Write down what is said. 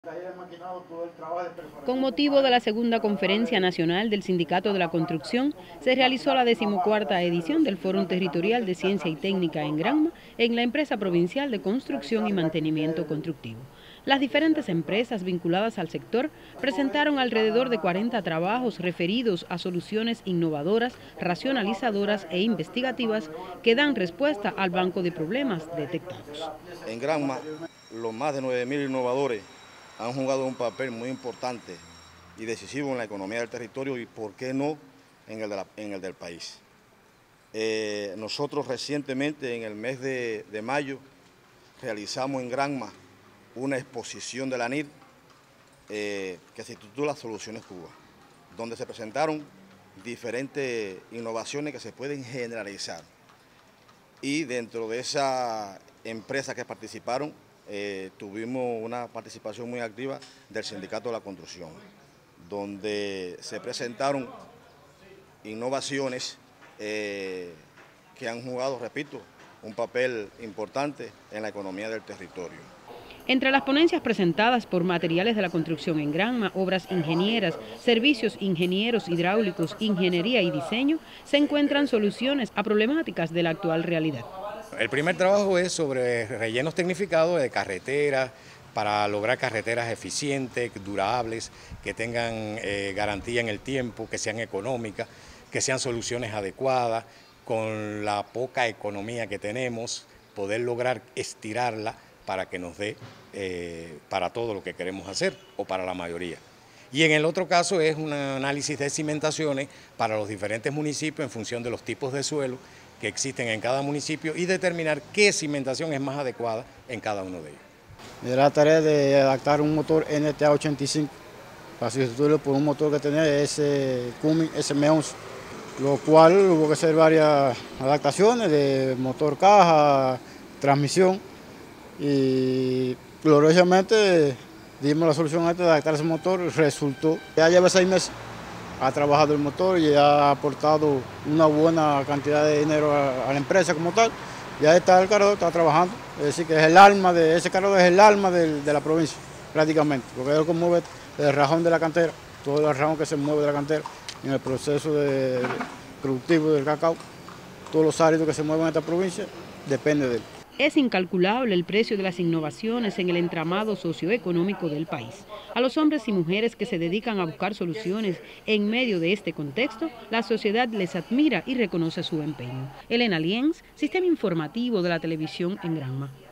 Con motivo de la segunda conferencia nacional del Sindicato de la Construcción, se realizó la 14ª edición del Foro Territorial de Ciencia y Técnica en Granma, en la empresa provincial de construcción y mantenimiento constructivo. Las diferentes empresas vinculadas al sector presentaron alrededor de 40 trabajos referidos a soluciones innovadoras, racionalizadoras e investigativas que dan respuesta al banco de problemas detectados. En Granma, los más de 9.000 innovadores han jugado un papel muy importante y decisivo en la economía del territorio y, por qué no, en el del país. Nosotros recientemente, en el mes de mayo, realizamos en Granma una exposición de la ANID que se titula Soluciones Cuba, donde se presentaron diferentes innovaciones que se pueden generalizar. Y dentro de esas empresas que participaron, tuvimos una participación muy activa del Sindicato de la Construcción, donde se presentaron innovaciones que han jugado, repito, un papel importante en la economía del territorio. Entre las ponencias presentadas por Materiales de la Construcción en Granma, Obras Ingenieras, Servicios Ingenieros Hidráulicos, Ingeniería y Diseño, se encuentran soluciones a problemáticas de la actual realidad. El primer trabajo es sobre rellenos tecnificados de carreteras, para lograr carreteras eficientes, durables, que tengan garantía en el tiempo, que sean económicas, que sean soluciones adecuadas, con la poca economía que tenemos, poder lograr estirarla para que nos dé para todo lo que queremos hacer o para la mayoría. Y en el otro caso es un análisis de cimentaciones para los diferentes municipios en función de los tipos de suelo que existen en cada municipio y determinar qué cimentación es más adecuada en cada uno de ellos. Me dio la tarea de adaptar un motor NTA 85 para sustituirlo por un motor que tenía ese Cummins SM11, lo cual hubo que hacer varias adaptaciones de motor caja, transmisión, y gloriosamente dimos la solución a de adaptar ese motor. Resultó, ya lleva 6 meses, ha trabajado el motor y ha aportado una buena cantidad de dinero a la empresa como tal. Ya está el carro, está trabajando, es decir, que es el alma de ese carro, es el alma de la provincia, prácticamente, porque es lo que mueve el rajón de la cantera, todo el rajón que se mueve de la cantera en el proceso productivo del cacao, todos los áridos que se mueven en esta provincia depende de él. Es incalculable el precio de las innovaciones en el entramado socioeconómico del país. A los hombres y mujeres que se dedican a buscar soluciones en medio de este contexto, la sociedad les admira y reconoce su empeño. Elena Lienz, Sistema Informativo de la Televisión en Granma.